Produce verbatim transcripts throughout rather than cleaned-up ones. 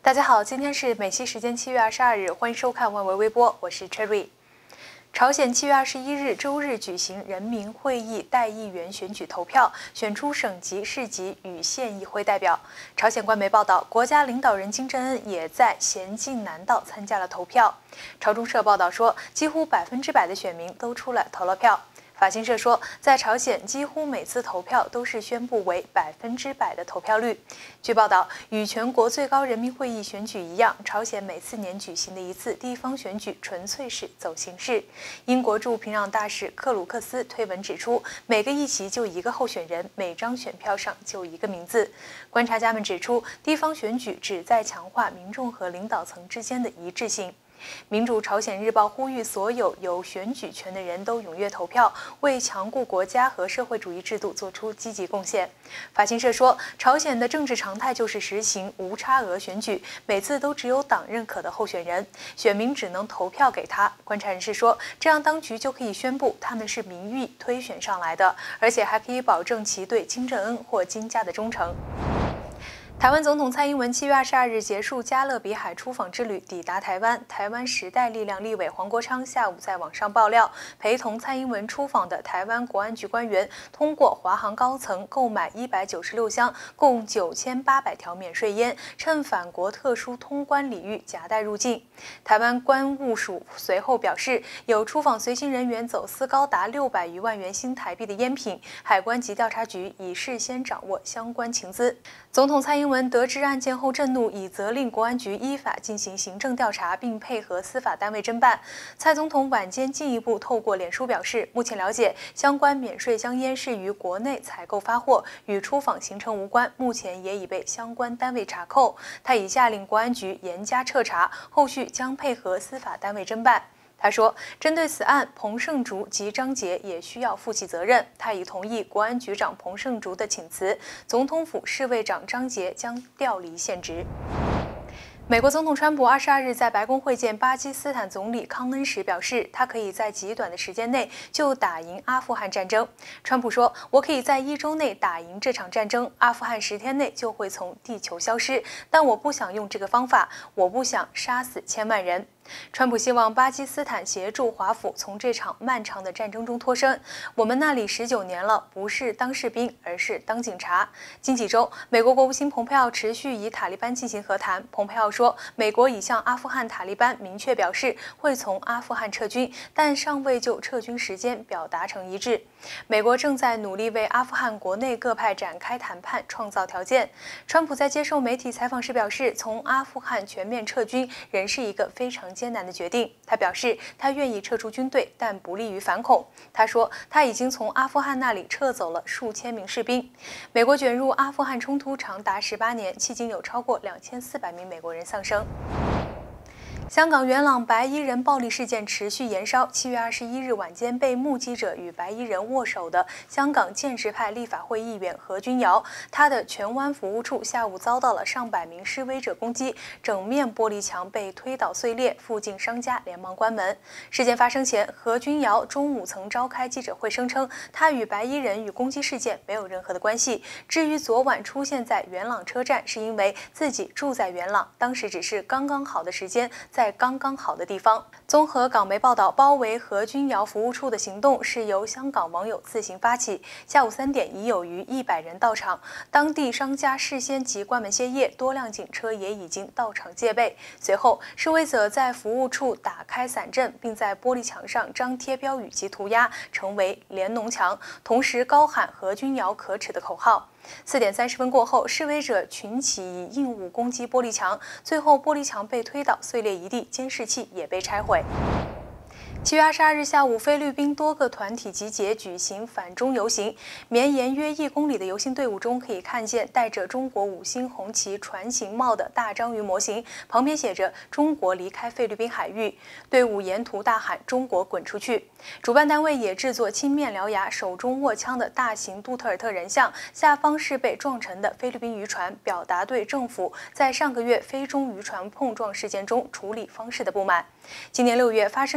大家好，今天是美西时间七月二十二日，欢迎收看万维微播，我是 Cherry。朝鲜七月二十一日周日举行人民会议代议员选举投票，选出省级、市级与县议会代表。朝鲜官媒报道，国家领导人金正恩也在咸镜南道参加了投票。朝中社报道说，几乎百分之百的选民都出来投了票。法新社说，在朝鲜，几乎每次投票都是宣布为百分之百的投票率。据报道，与全国最高人民会议选举一样，朝鲜每四年举行的一次地方选举纯粹是走形式。英国驻平壤大使克鲁克斯推文指出，每个议席就一个候选人，每张选票上就一个名字。观察家们指出，地方选举旨在强化民众和领导层之间的一致性。民主朝鲜日报呼吁所有有选举权的人都踊跃投票，为强固国家和社会主义制度做出积极贡献。法新社说，朝鲜的政治常态就是实行无差额选举，每次都只有党认可的候选人，选民只能投票给他。观察人士说，这样当局就可以宣布他们是民意推选上来的，而且还可以保证其对金正恩或金家的忠诚。台湾总统蔡英文七月二十二日结束加勒比海出访之旅，抵达台湾。台湾时代力量立委黄国昌下午在网上爆料，陪同蔡英文出访的台湾国安局官员通过华航高层购买一百九十六箱共九千八百条免税烟，趁返国特殊通关礼遇夹带入境。台湾关务署随后表示，有出访随行人员走私高达六百余万元新台币的烟品，海关及调查局已事先掌握相关情资。总统蔡英文得知案件后震怒，已责令国安局依法进行行政调查，并配合司法单位侦办。蔡总统晚间进一步透过脸书表示，目前了解相关免税香烟是于国内采购发货，与出访行程无关，目前也已被相关单位查扣。他已下令国安局严加彻查，后续将配合司法单位侦办。他说，针对此案，彭胜竹及张捷也需要负起责任。他已同意国安局长彭胜竹的请辞，总统府侍卫长张捷将调离现职。美国总统川普二十二日在白宫会见巴基斯坦总理康恩时表示，他可以在极短的时间内就打赢阿富汗战争。川普说，我可以在一周内打赢这场战争，阿富汗十天内就会从地球消失，但我不想用这个方法，我不想杀死千万人。川普希望巴基斯坦协助华府从这场漫长的战争中脱身。我们那里十九年了，不是当士兵，而是当警察。近几周，美国国务卿蓬佩奥持续与塔利班进行和谈。蓬佩奥说，美国已向阿富汗塔利班明确表示会从阿富汗撤军，但尚未就撤军时间表达成一致。美国正在努力为阿富汗国内各派展开谈判，创造条件。川普在接受媒体采访时表示，从阿富汗全面撤军仍是一个非常艰难的决定。他表示，他愿意撤出军队，但不利于反恐。他说，他已经从阿富汗那里撤走了数千名士兵。美国卷入阿富汗冲突长达十八年，迄今有超过两千四百名美国人丧生。香港元朗白衣人暴力事件持续延烧。七月二十一日晚间，被目击者与白衣人握手的香港建制派立法会议员何君尧，他的荃湾服务处下午遭到了上百名示威者攻击，整面玻璃墙被推倒碎裂，附近商家连忙关门。事件发生前，何君尧中午曾召开记者会，声称他与白衣人与攻击事件没有任何的关系。至于昨晚出现在元朗车站，是因为自己住在元朗，当时只是刚刚好的时间，在刚刚好的地方。综合港媒报道，包围何君尧服务处的行动是由香港网友自行发起。下午三点，已有逾一百人到场，当地商家事先即关门歇业，多辆警车也已经到场戒备。随后，示威者在服务处打开伞阵，并在玻璃墙上张贴标语及涂鸦，成为连农墙，同时高喊何君尧可耻的口号。四点三十分过后，示威者群起以硬物攻击玻璃墙，最后玻璃墙被推倒碎裂一地，监视器也被拆毁。七月二十二日下午，菲律宾多个团体集结举行反中游行，绵延约一公里的游行队伍中，可以看见戴着中国五星红旗船形帽的大章鱼模型，旁边写着“中国离开菲律宾海域”。队伍沿途大喊“中国滚出去”。主办单位也制作青面獠牙、手中握枪的大型杜特尔特人像，下方是被撞沉的菲律宾渔船，表达对政府在上个月菲中渔船碰撞事件中处理方式的不满。今年六月发生中国船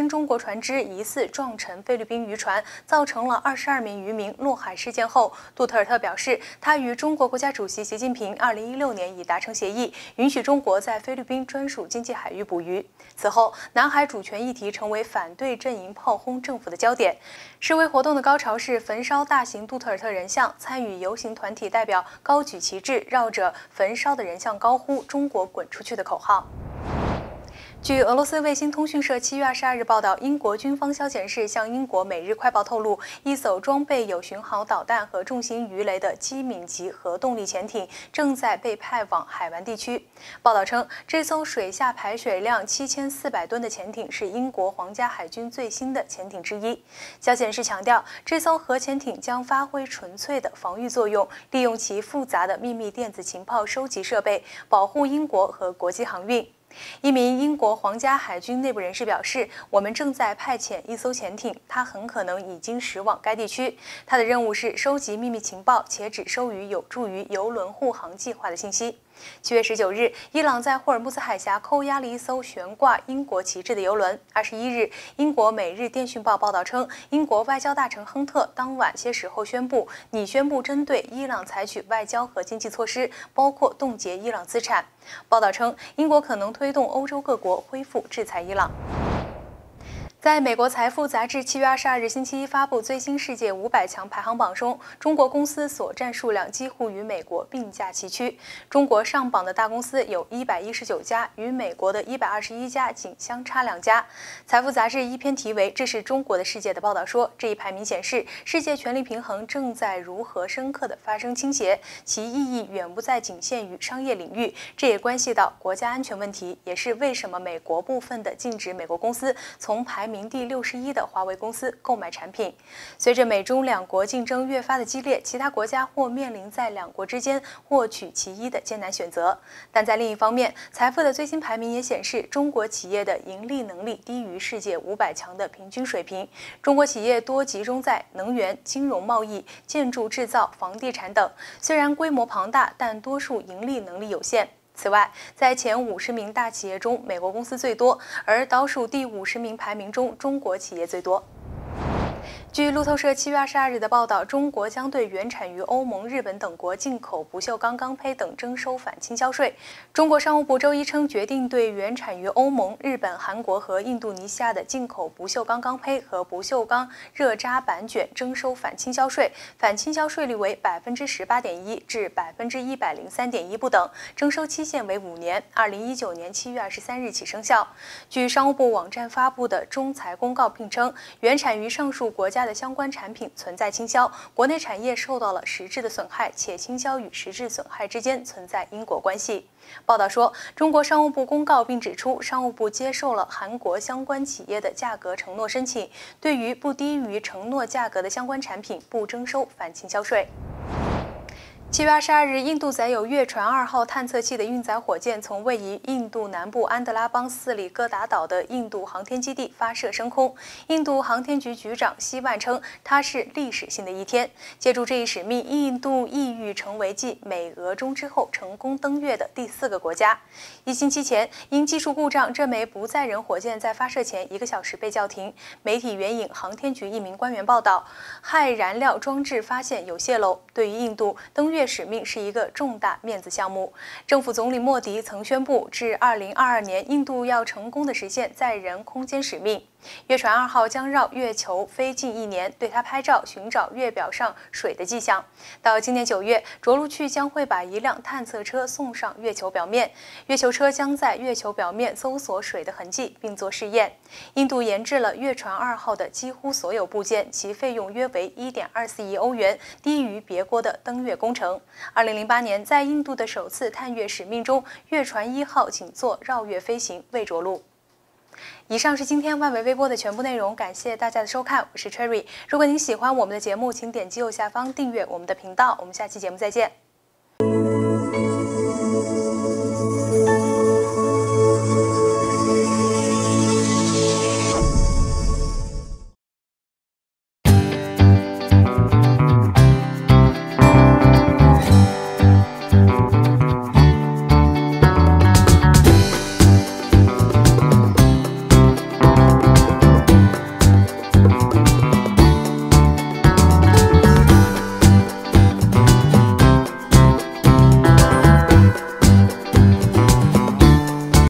船只疑似撞沉菲律宾渔船，造成了二十二名渔民落海事件后，杜特尔特表示，他与中国国家主席习近平二零一六年已达成协议，允许中国在菲律宾专属经济海域捕鱼。此后，南海主权议题成为反对阵营炮轰政府的焦点。示威活动的高潮是焚烧大型杜特尔特人像，参与游行团体代表高举旗帜，绕着焚烧的人像高呼“中国滚出去”的口号。据俄罗斯卫星通讯社七月二十二日报道，英国军方消遣室向英国《每日快报》透露，一艘装备有巡航导弹和重型鱼雷的机敏级核动力潜艇正在被派往海湾地区。报道称，这艘水下排水量七千四百吨的潜艇是英国皇家海军最新的潜艇之一。消遣室强调，这艘核潜艇将发挥纯粹的防御作用，利用其复杂的秘密电子情报收集设备，保护英国和国际航运。一名英国皇家海军内部人士表示，我们正在派遣一艘潜艇，它很可能已经驶往该地区。它的任务是收集秘密情报，且只收于有助于邮轮护航计划的信息。七月十九日，伊朗在霍尔木兹海峡扣押了一艘悬挂英国旗帜的邮轮。二十一日，英国《每日电讯报》报道称，英国外交大臣亨特当晚些时后宣布，拟宣布针对伊朗采取外交和经济措施，包括冻结伊朗资产。报道称，英国可能推动欧洲各国恢复制裁伊朗。在美国财富杂志七月二十二日星期一发布最新世界五百强排行榜中，中国公司所占数量几乎与美国并驾齐驱。中国上榜的大公司有一百一十九家，与美国的一百二十一家仅相差两家。财富杂志一篇题为《这是中国的世界》的报道说，这一排名显示，世界权力平衡正在如何深刻地发生倾斜，其意义远不再仅限于商业领域，这也关系到国家安全问题，也是为什么美国部分的禁止美国公司从排名第六十一的华为公司购买产品。随着美中两国竞争越发的激烈，其他国家或面临在两国之间获取其一的艰难选择。但在另一方面，财富的最新排名也显示，中国企业的盈利能力低于世界五百强的平均水平。中国企业多集中在能源、金融贸易、建筑制造、房地产等，虽然规模庞大，但多数盈利能力有限。此外，在前五十名大企业中，美国公司最多，而倒数第五十名排名中，中国企业最多。据路透社七月二十二日的报道，中国将对原产于欧盟、日本等国进口不锈钢钢坯等征收反倾销税。中国商务部周一称，决定对原产于欧盟、日本、韩国和印度尼西亚的进口不锈钢钢坯和不锈钢热轧板卷征收反倾销税，反倾销税率为百分之十八点一至百分之一百零三点一不等，征收期限为五年，二零一九年七月二十三日起生效。据商务部网站发布的中裁公告并称，原产于上述国家的相关产品存在倾销，国内产业受到了实质的损害，且倾销与实质损害之间存在因果关系。报道说，中国商务部公告并指出，商务部接受了韩国相关企业的价格承诺申请，对于不低于承诺价格的相关产品不征收反倾销税。七月二十二日，印度载有月船二号探测器的运载火箭从位于印度南部安德拉邦斯里哥达岛的印度航天基地发射升空。印度航天局局长希万称，它是历史性的一天。借助这一使命，印度意欲成为继美、俄、中之后成功登月的第四个国家。一星期前，因技术故障，这枚不载人火箭在发射前一个小时被叫停。媒体援引航天局一名官员报道，氦燃料装置发现有泄漏。对于印度，登月使命是一个重大面子项目。政府总理莫迪曾宣布，至二零二二年，印度要成功地实现载人空间使命。月船二号将绕月球飞近一年，对它拍照，寻找月表上水的迹象。到今年九月，着陆器将会把一辆探测车送上月球表面，月球车将在月球表面搜索水的痕迹，并做试验。印度研制了月船二号的几乎所有部件，其费用约为 一点二四亿欧元，低于别国的登月工程。二零零八年，在印度的首次探月使命中，月船一号仅做绕月飞行，未着陆。以上是今天外围微播的全部内容，感谢大家的收看，我是 Cherry。如果您喜欢我们的节目，请点击右下方订阅我们的频道，我们下期节目再见。